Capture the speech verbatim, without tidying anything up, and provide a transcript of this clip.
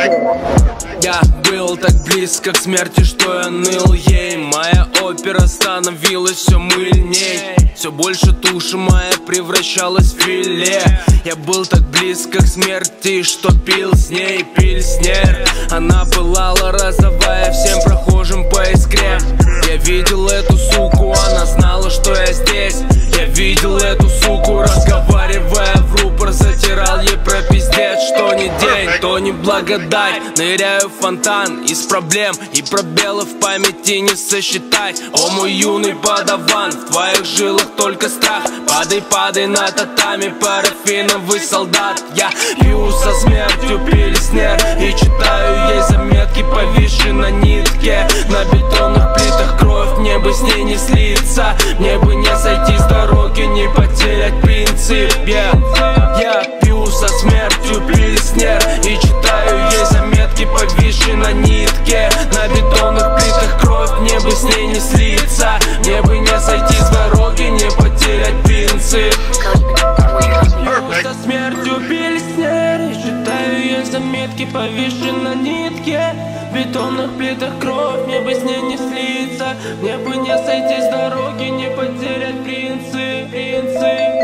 Я был так близко к смерти, что я ныл ей. Моя опера становилась все мыльней. Все больше туша моя превращалась в филе. Я был так близко к смерти, что пил с ней пильснер. Она пылала, раздавая всем прохожим по искре. Я видел эту суку, она знала, что я здесь. Я видел эту суку, разговаривая в рупор, затирал ей про пиздец. Что не день, то не благодать. Ныряю в фонтан из проблем и пробелов в памяти не сосчитать. О мой юный подаван, в твоих жилах только страх. Падай, падай на татами, парафиновый солдат. Я пью со смертью пильснер и читаю ей заметки, повисшие на нитке. На бетонных плитах кровь, мне бы с ней не слиться. Мне бы не сойти с дороги, не потерять принцип. Yeah. Я пью со смертью пильснер и читаю ей заметки, повисшие на нитке. На бетонных плитах кровь, мне бы с ней не слиться. Мне бы не сойти с дороги, не потерять принцип. Со смертью пильснер и читаю ей заметки, повисшие на нитке. В бетонных плитах кровь, мне бы с ней не слиться. Мне бы не сойти с дороги, не потерять принцип, принцип.